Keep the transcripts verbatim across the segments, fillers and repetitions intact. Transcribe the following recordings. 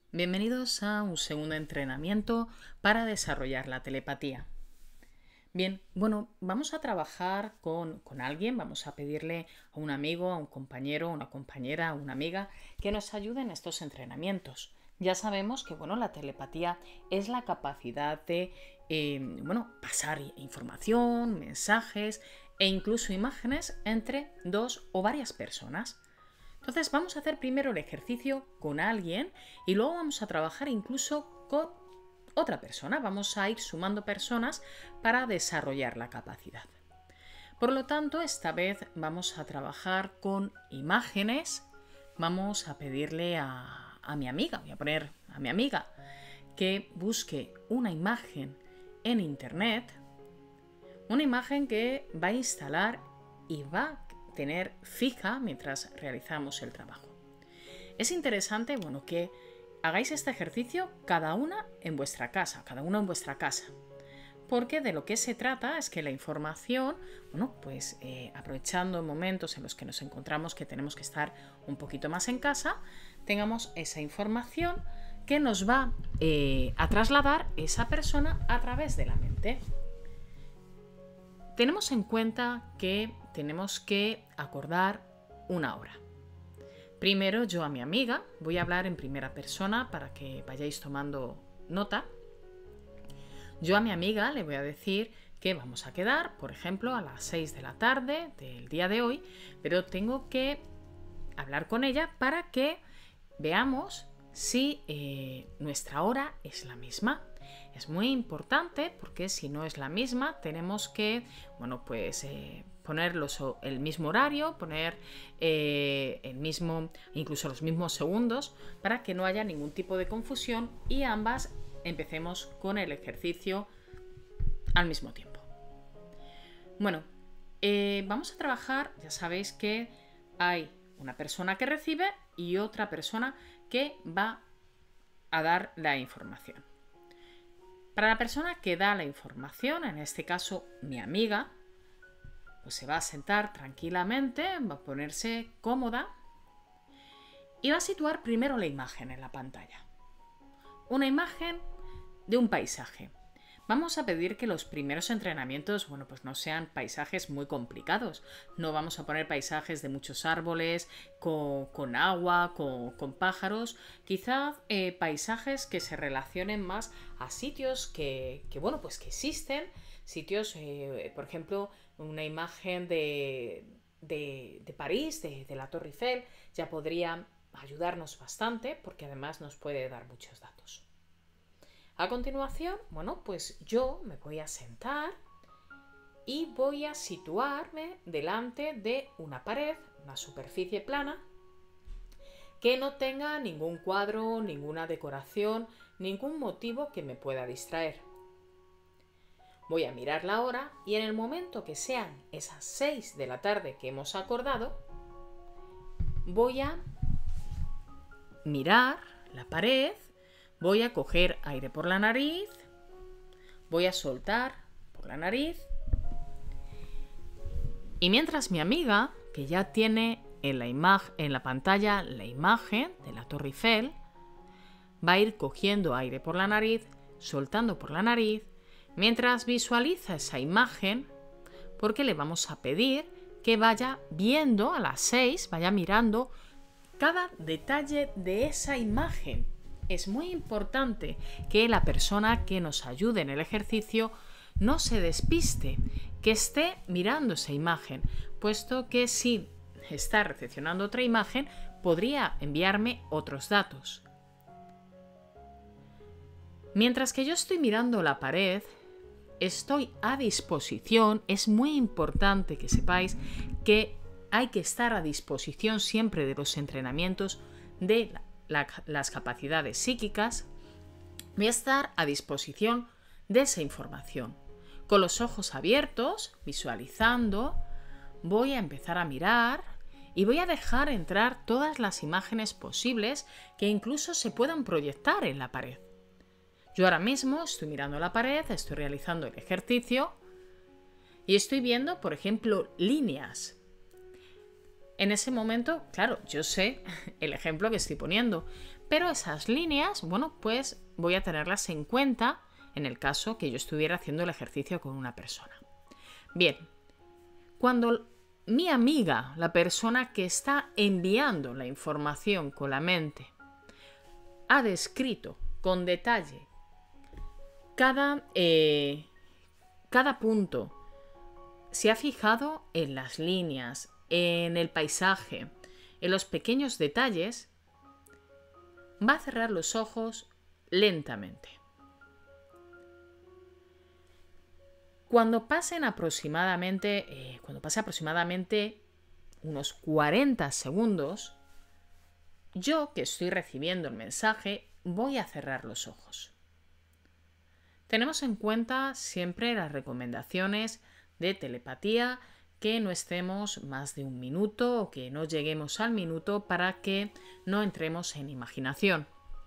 Bienvenidos a un segundo entrenamiento para desarrollar la telepatía. Bien, bueno, vamos a trabajar con, con alguien, vamos a pedirle a un amigo, a un compañero, a una compañera, a una amiga que nos ayude en estos entrenamientos. Ya sabemos que bueno, la telepatía es la capacidad de eh, bueno, pasar información, mensajes e incluso imágenes entre dos o varias personas. Entonces vamos a hacer primero el ejercicio con alguien y luego vamos a trabajar incluso con otra persona. Vamos a ir sumando personas para desarrollar la capacidad. Por lo tanto, esta vez vamos a trabajar con imágenes. Vamos a pedirle a, a mi amiga, voy a poner a mi amiga, que busque una imagen en internet, una imagen que va a instalar y va a tener fija mientras realizamos el trabajo. Es interesante, bueno, que hagáis este ejercicio cada una en vuestra casa, cada uno en vuestra casa, porque de lo que se trata es que la información, bueno, pues eh, aprovechando momentos en los que nos encontramos que tenemos que estar un poquito más en casa, tengamos esa información que nos va eh, a trasladar esa persona a través de la mente. Tenemos en cuenta que tenemos que acordar una hora. Primero yo a mi amiga, voy a hablar en primera persona para que vayáis tomando nota. Yo a mi amiga le voy a decir que vamos a quedar, por ejemplo, a las seis de la tarde del día de hoy, pero tengo que hablar con ella para que veamos si eh, nuestra hora es la misma. Es muy importante porque si no es la misma tenemos que, bueno, pues eh, poner los, el mismo horario, poner eh, el mismo, incluso los mismos segundos para que no haya ningún tipo de confusión y ambas empecemos con el ejercicio al mismo tiempo. Bueno, eh, vamos a trabajar, ya sabéis que hay una persona que recibe y otra persona que va a dar la información. Para la persona que da la información, en este caso mi amiga, pues se va a sentar tranquilamente, va a ponerse cómoda y va a situar primero la imagen en la pantalla. Una imagen de un paisaje. Vamos a pedir que los primeros entrenamientos, bueno, pues no sean paisajes muy complicados. No vamos a poner paisajes de muchos árboles, con, con agua, con, con pájaros. Quizás eh, paisajes que se relacionen más a sitios que, que bueno, pues que existen. Sitios, eh, por ejemplo, una imagen de, de, de París, de, de la Torre Eiffel, ya podría ayudarnos bastante porque además nos puede dar muchos datos. A continuación, bueno, pues yo me voy a sentar y voy a situarme delante de una pared, una superficie plana, que no tenga ningún cuadro, ninguna decoración, ningún motivo que me pueda distraer. Voy a mirar la hora y en el momento que sean esas seis de la tarde que hemos acordado, voy a mirar la pared. Voy a coger aire por la nariz, voy a soltar por la nariz y mientras mi amiga, que ya tiene en la, imag- en la pantalla la imagen de la Torre Eiffel, va a ir cogiendo aire por la nariz, soltando por la nariz, mientras visualiza esa imagen, porque le vamos a pedir que vaya viendo a las seis, vaya mirando cada detalle de esa imagen. Es muy importante que la persona que nos ayude en el ejercicio no se despiste, que esté mirando esa imagen, puesto que si está recepcionando otra imagen, podría enviarme otros datos. Mientras que yo estoy mirando la pared, estoy a disposición. Es muy importante que sepáis que hay que estar a disposición siempre de los entrenamientos de la La, las capacidades psíquicas. Voy a estar a disposición de esa información. Con los ojos abiertos, visualizando, voy a empezar a mirar y voy a dejar entrar todas las imágenes posibles que incluso se puedan proyectar en la pared. Yo ahora mismo estoy mirando la pared, estoy realizando el ejercicio y estoy viendo, por ejemplo, líneas. En ese momento, claro, yo sé el ejemplo que estoy poniendo, pero esas líneas, bueno, pues voy a tenerlas en cuenta en el caso que yo estuviera haciendo el ejercicio con una persona. Bien, cuando mi amiga, la persona que está enviando la información con la mente, ha descrito con detalle cada, eh, cada punto, se ha fijado en las líneas, en el paisaje, en los pequeños detalles, va a cerrar los ojos lentamente. Cuando pasen aproximadamente, eh, cuando pase aproximadamente unos cuarenta segundos, yo que estoy recibiendo el mensaje voy a cerrar los ojos. Tenemos en cuenta siempre las recomendaciones de telepatía, que no estemos más de un minuto o que no lleguemos al minuto para que no entremos en imaginación.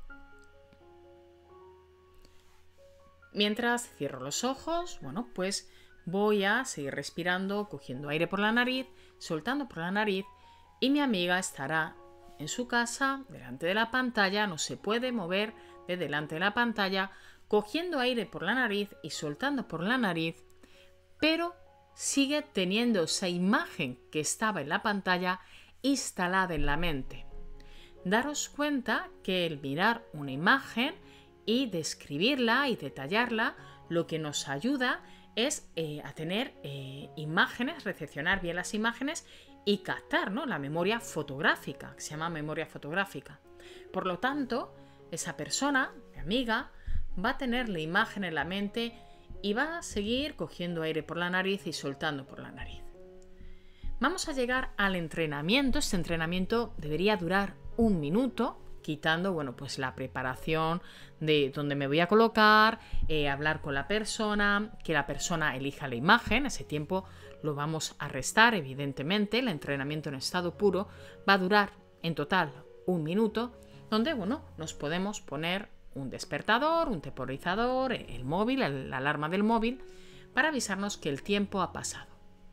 Mientras cierro los ojos, bueno, pues voy a seguir respirando, cogiendo aire por la nariz, soltando por la nariz, y mi amiga estará en su casa, delante de la pantalla, no se puede mover de delante de la pantalla, cogiendo aire por la nariz y soltando por la nariz, pero sigue teniendo esa imagen que estaba en la pantalla instalada en la mente. Daros cuenta que el mirar una imagen y describirla y detallarla, lo que nos ayuda es eh, a tener eh, imágenes, recepcionar bien las imágenes y captar, ¿no?, la memoria fotográfica, que se llama memoria fotográfica. Por lo tanto, esa persona, mi amiga, va a tener la imagen en la mente y va a seguir cogiendo aire por la nariz y soltando por la nariz. Vamos a llegar al entrenamiento. Este entrenamiento debería durar un minuto, quitando, bueno, pues la preparación de dónde me voy a colocar, eh, hablar con la persona, que la persona elija la imagen. Ese tiempo lo vamos a restar, evidentemente. El entrenamiento en estado puro va a durar en total un minuto, donde, bueno, nos podemos poner un despertador, un temporizador, el móvil, la alarma del móvil, para avisarnos que el tiempo ha pasado.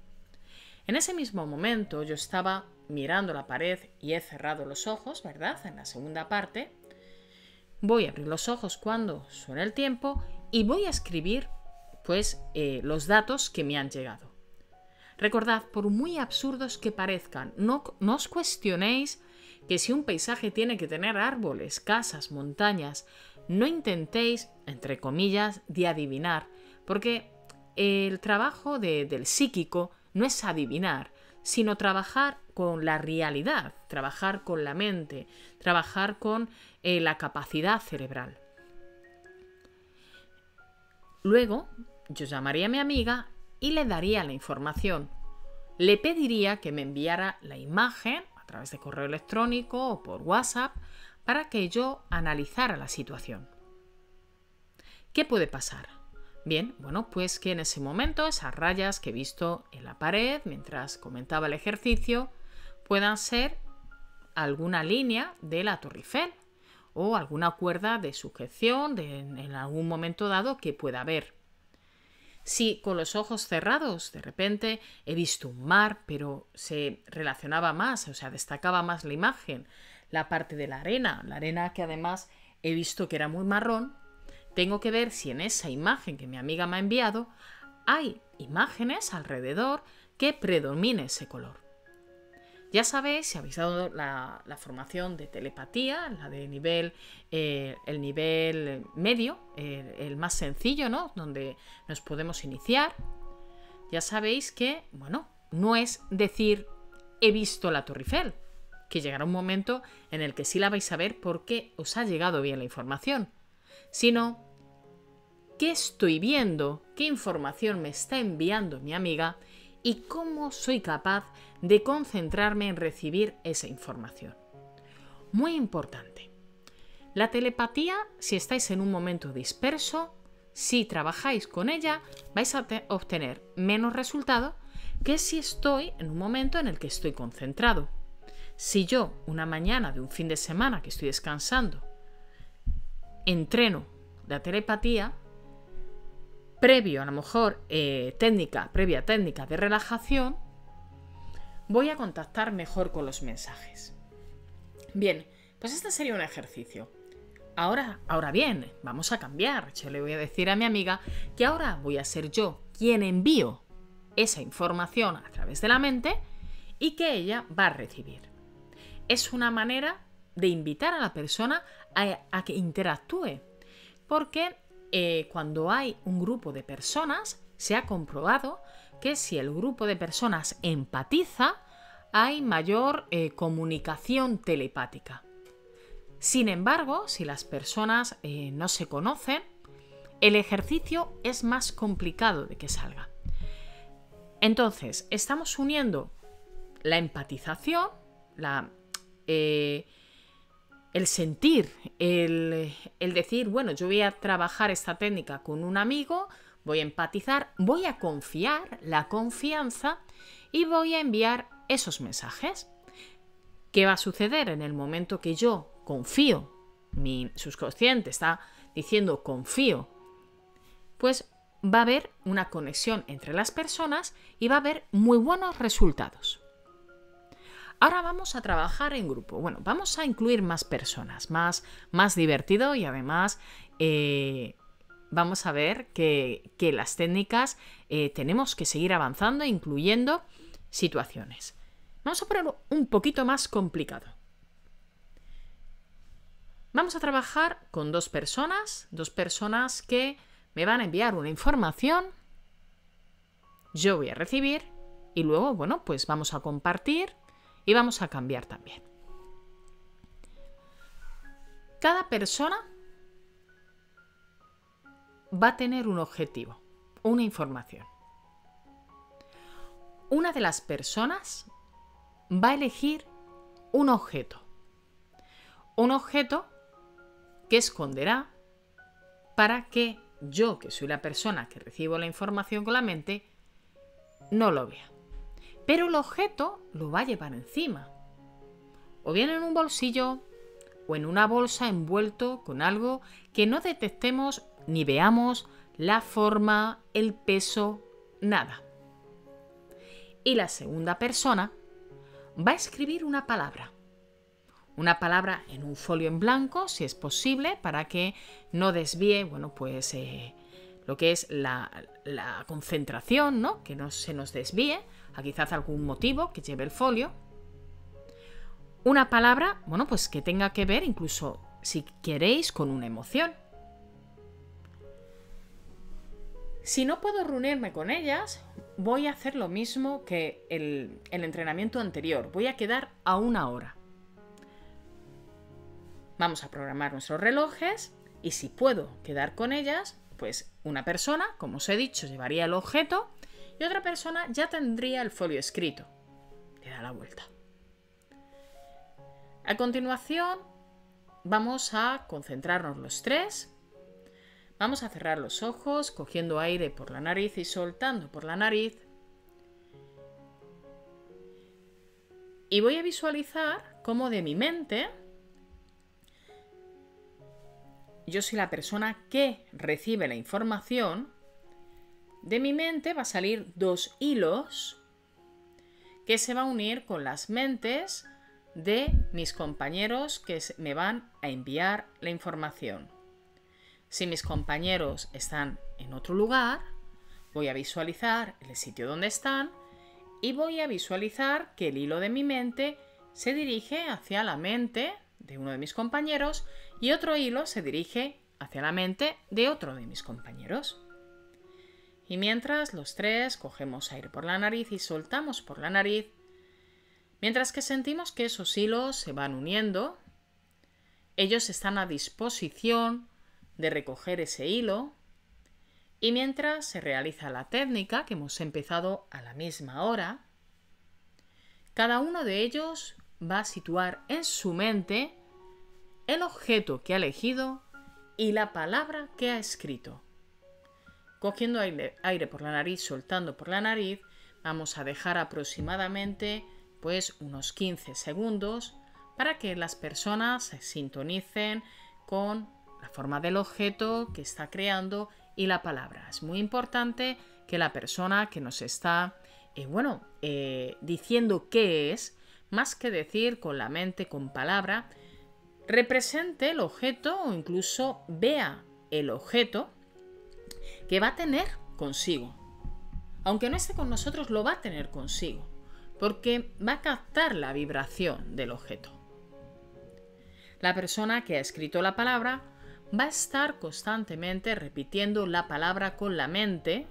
En ese mismo momento yo estaba mirando la pared y he cerrado los ojos, ¿verdad? En la segunda parte. Voy a abrir los ojos cuando suene el tiempo y voy a escribir, pues, eh, los datos que me han llegado. Recordad, por muy absurdos que parezcan, no, no os cuestionéis que si un paisaje tiene que tener árboles, casas, montañas, no intentéis, entre comillas, de adivinar, porque el trabajo de, del psíquico no es adivinar, sino trabajar con la realidad, trabajar con la mente, trabajar con eh, la capacidad cerebral. Luego, yo llamaría a mi amiga y le daría la información. Le pediría que me enviara la imagen a través de correo electrónico o por WhatsApp para que yo analizara la situación. ¿Qué puede pasar? Bien, bueno, pues que en ese momento esas rayas que he visto en la pared mientras comentaba el ejercicio puedan ser alguna línea de la Torre Eiffel o alguna cuerda de sujeción de, en algún momento dado que pueda haber. Si con los ojos cerrados de repente he visto un mar, pero se relacionaba más, o sea, destacaba más la imagen, la parte de la arena, la arena que además he visto que era muy marrón, tengo que ver si en esa imagen que mi amiga me ha enviado hay imágenes alrededor que predomine ese color. Ya sabéis, si habéis dado la, la formación de telepatía, la de nivel, eh, el nivel medio, eh, el más sencillo, ¿no?, donde nos podemos iniciar, ya sabéis que, bueno, no es decir he visto la Torre Eiffel, que llegará un momento en el que sí la vais a ver porque os ha llegado bien la información, sino qué estoy viendo, qué información me está enviando mi amiga y cómo soy capaz de concentrarme en recibir esa información. Muy importante. La telepatía, si estáis en un momento disperso, si trabajáis con ella, vais a obtener menos resultado que si estoy en un momento en el que estoy concentrado. Si yo, una mañana de un fin de semana que estoy descansando, entreno la telepatía, previo a lo mejor eh, técnica, previa técnica de relajación, voy a contactar mejor con los mensajes. Bien, pues este sería un ejercicio. Ahora, ahora bien, vamos a cambiar. Yo le voy a decir a mi amiga que ahora voy a ser yo quien envío esa información a través de la mente y que ella va a recibir. Es una manera de invitar a la persona a, a que interactúe, porque eh, cuando hay un grupo de personas, se ha comprobado que si el grupo de personas empatiza, hay mayor eh, comunicación telepática. Sin embargo, si las personas eh, no se conocen, el ejercicio es más complicado de que salga. Entonces, estamos uniendo la empatización, la, eh, el sentir, el, el decir, bueno, yo voy a trabajar esta técnica con un amigo, voy a empatizar, voy a confiar, la confianza, y voy a enviar esos mensajes. ¿Qué va a suceder en el momento que yo confío? Mi subconsciente está diciendo confío. Pues va a haber una conexión entre las personas y va a haber muy buenos resultados. Ahora vamos a trabajar en grupo. Bueno, vamos a incluir más personas, más, más divertido y además eh, vamos a ver que, que las técnicas eh, tenemos que seguir avanzando, incluyendo situaciones. Vamos a ponerlo un poquito más complicado. Vamos a trabajar con dos personas, dos personas que me van a enviar una información, yo voy a recibir y luego, bueno, pues vamos a compartir y vamos a cambiar también. Cada persona va a tener un objetivo, una información. Una de las personas va a elegir un objeto. Un objeto que esconderá para que yo, que soy la persona que recibo la información con la mente, no lo vea. Pero el objeto lo va a llevar encima. O bien en un bolsillo o en una bolsa envuelto con algo que no detectemos ni veamos la forma, el peso, nada. Y la segunda persona va a escribir una palabra. Una palabra en un folio en blanco, si es posible, para que no desvíe, bueno, pues eh, lo que es la, la concentración, ¿no? Que no se nos desvíe a quizás algún motivo que lleve el folio. Una palabra, bueno, pues que tenga que ver, incluso si queréis, con una emoción. Si no puedo reunirme con ellas, voy a hacer lo mismo que el, el entrenamiento anterior. Voy a quedar a una hora. Vamos a programar nuestros relojes y si puedo quedar con ellas, pues una persona, como os he dicho, llevaría el objeto y otra persona ya tendría el folio escrito. Le da la vuelta. A continuación, vamos a concentrarnos los tres. Vamos a cerrar los ojos, cogiendo aire por la nariz y soltando por la nariz. Y voy a visualizar cómo de mi mente, yo soy la persona que recibe la información, de mi mente va a salir dos hilos que se van a unir con las mentes de mis compañeros que me van a enviar la información. Si mis compañeros están en otro lugar, voy a visualizar el sitio donde están y voy a visualizar que el hilo de mi mente se dirige hacia la mente de uno de mis compañeros y otro hilo se dirige hacia la mente de otro de mis compañeros. Y mientras los tres cogemos aire por la nariz y soltamos por la nariz, mientras que sentimos que esos hilos se van uniendo, ellos están a disposición de recoger ese hilo y mientras se realiza la técnica que hemos empezado a la misma hora, cada uno de ellos va a situar en su mente el objeto que ha elegido y la palabra que ha escrito. Cogiendo aire, aire por la nariz, soltando por la nariz, vamos a dejar aproximadamente pues unos quince segundos para que las personas se sintonicen con la forma del objeto que está creando y la palabra. Es muy importante que la persona que nos está eh, bueno, eh, diciendo qué es, más que decir con la mente, con palabra, represente el objeto o incluso vea el objeto que va a tener consigo. Aunque no esté con nosotros, lo va a tener consigo, porque va a captar la vibración del objeto. La persona que ha escrito la palabra va a estar constantemente repitiendo la palabra con la mente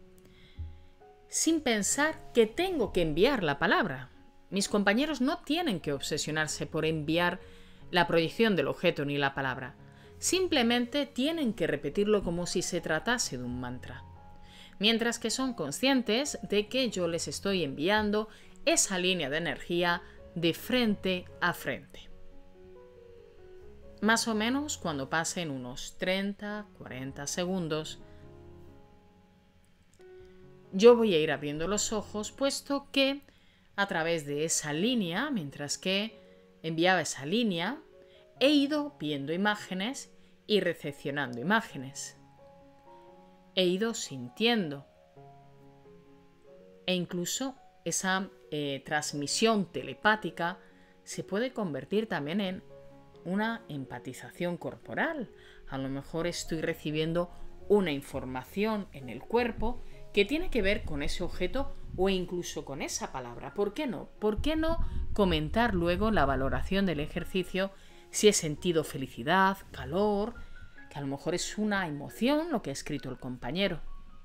sin pensar que tengo que enviar la palabra. Mis compañeros no tienen que obsesionarse por enviar la proyección del objeto ni la palabra. Simplemente tienen que repetirlo como si se tratase de un mantra. Mientras que son conscientes de que yo les estoy enviando esa línea de energía de frente a frente. Más o menos cuando pasen unos treinta a cuarenta segundos, yo voy a ir abriendo los ojos, puesto que a través de esa línea, mientras que enviaba esa línea, he ido viendo imágenes y recepcionando imágenes. He ido sintiendo. E incluso esa eh, transmisión telepática se puede convertir también en una empatización corporal. A lo mejor estoy recibiendo una información en el cuerpo que tiene que ver con ese objeto o incluso con esa palabra. ¿Por qué no? ¿Por qué no comentar luego la valoración del ejercicio si he sentido felicidad, calor, que a lo mejor es una emoción lo que ha escrito el compañero?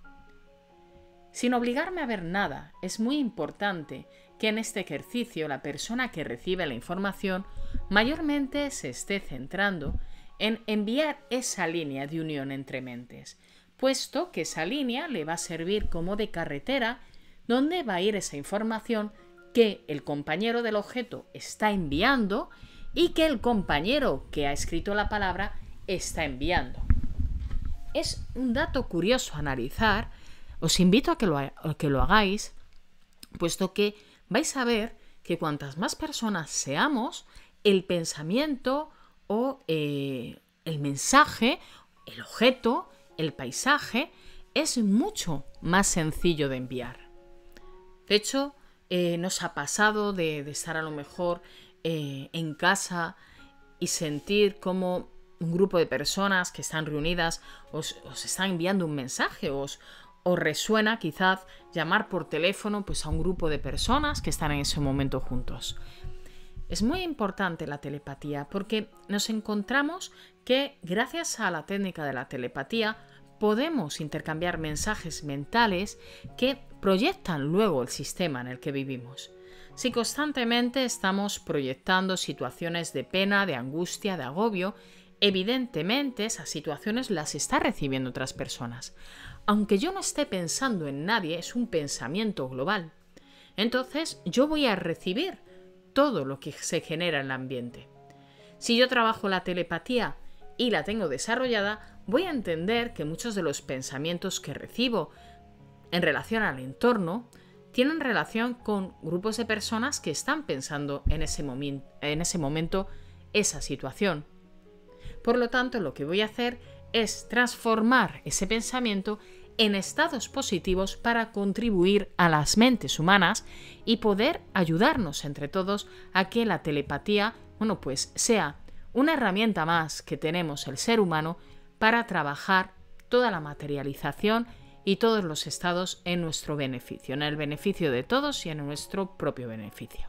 Sin obligarme a ver nada, es muy importante que en este ejercicio la persona que recibe la información mayormente se esté centrando en enviar esa línea de unión entre mentes, puesto que esa línea le va a servir como de carretera donde va a ir esa información que el compañero del objeto está enviando y que el compañero que ha escrito la palabra está enviando. Es un dato curioso a analizar. Os invito a que lo, a que lo hagáis, puesto que vais a ver que cuantas más personas seamos, el pensamiento o eh, el mensaje, el objeto, el paisaje, es mucho más sencillo de enviar. De hecho, eh, nos ha pasado de, de estar a lo mejor eh, en casa y sentir como un grupo de personas que están reunidas os, os están enviando un mensaje, os Os resuena quizás llamar por teléfono pues, a un grupo de personas que están en ese momento juntos. Es muy importante la telepatía porque nos encontramos que gracias a la técnica de la telepatía podemos intercambiar mensajes mentales que proyectan luego el sistema en el que vivimos. Si constantemente estamos proyectando situaciones de pena, de angustia, de agobio, evidentemente esas situaciones las está recibiendo otras personas. Aunque yo no esté pensando en nadie, es un pensamiento global. Entonces yo voy a recibir todo lo que se genera en el ambiente. Si yo trabajo la telepatía y la tengo desarrollada, voy a entender que muchos de los pensamientos que recibo en relación al entorno tienen relación con grupos de personas que están pensando en ese, momen- en ese momento esa situación. Por lo tanto, lo que voy a hacer es transformar ese pensamiento en estados positivos para contribuir a las mentes humanas y poder ayudarnos entre todos a que la telepatía, bueno, pues sea una herramienta más que tenemos el ser humano para trabajar toda la materialización y todos los estados en nuestro beneficio, en el beneficio de todos y en nuestro propio beneficio.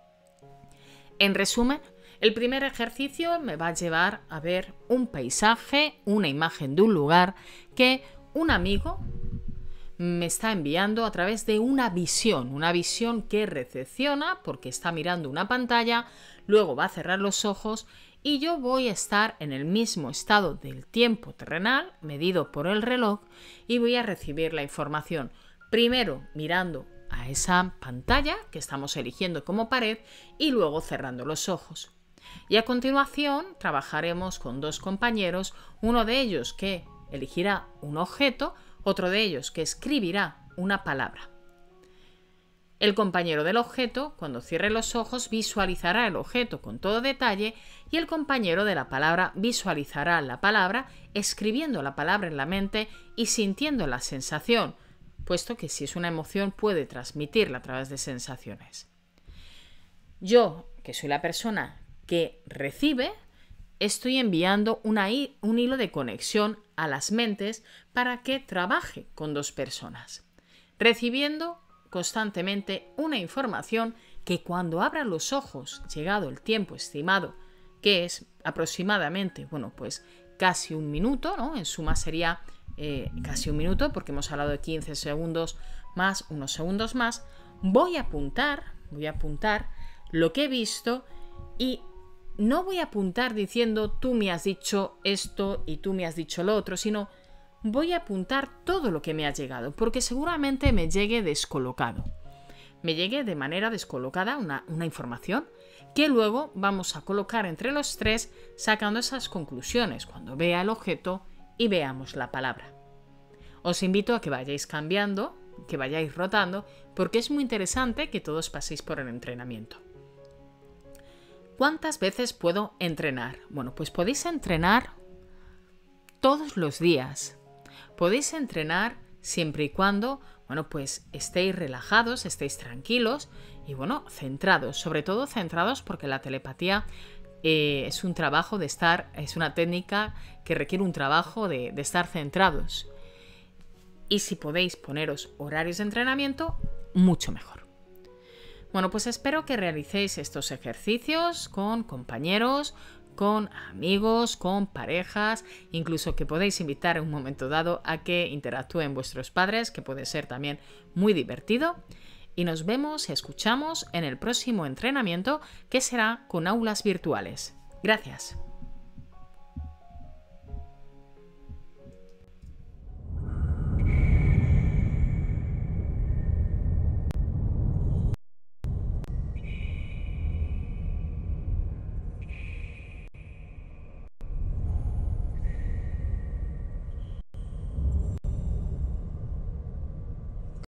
En resumen, el primer ejercicio me va a llevar a ver un paisaje, una imagen de un lugar que un amigo me está enviando a través de una visión, una visión que recepciona porque está mirando una pantalla, luego va a cerrar los ojos y yo voy a estar en el mismo estado del tiempo terrenal, medido por el reloj, y voy a recibir la información, primero mirando a esa pantalla que estamos eligiendo como pared y luego cerrando los ojos. Y a continuación trabajaremos con dos compañeros, uno de ellos que elegirá un objeto, otro de ellos que escribirá una palabra. El compañero del objeto, cuando cierre los ojos, visualizará el objeto con todo detalle y el compañero de la palabra visualizará la palabra, escribiendo la palabra en la mente y sintiendo la sensación puesto que si es una emoción puede transmitirla a través de sensaciones. Yo, que soy la persona que recibe, estoy enviando una, un hilo de conexión a las mentes para que trabaje con dos personas, recibiendo constantemente una información que cuando abra los ojos, llegado el tiempo estimado, que es aproximadamente, bueno, pues casi un minuto, ¿no? En suma sería eh, casi un minuto, porque hemos hablado de quince segundos más unos segundos más, voy a apuntar, voy a apuntar lo que he visto y no voy a apuntar diciendo tú me has dicho esto y tú me has dicho lo otro, sino voy a apuntar todo lo que me ha llegado, porque seguramente me llegue descolocado. Me llegue de manera descolocada una, una información que luego vamos a colocar entre los tres sacando esas conclusiones cuando vea el objeto y veamos la palabra. Os invito a que vayáis cambiando, que vayáis rotando, porque es muy interesante que todos paséis por el entrenamiento. ¿Cuántas veces puedo entrenar? Bueno, pues podéis entrenar todos los días. Podéis entrenar siempre y cuando, bueno, pues estéis relajados, estéis tranquilos y, bueno, centrados. Sobre todo centrados porque la telepatía eh, es un trabajo de estar, es una técnica que requiere un trabajo de, de estar centrados. Y si podéis poneros horarios de entrenamiento, mucho mejor. Bueno, pues espero que realicéis estos ejercicios con compañeros, con amigos, con parejas, incluso que podéis invitar en un momento dado a que interactúen vuestros padres, que puede ser también muy divertido. Y nos vemos y escuchamos en el próximo entrenamiento, que será con aulas virtuales. Gracias.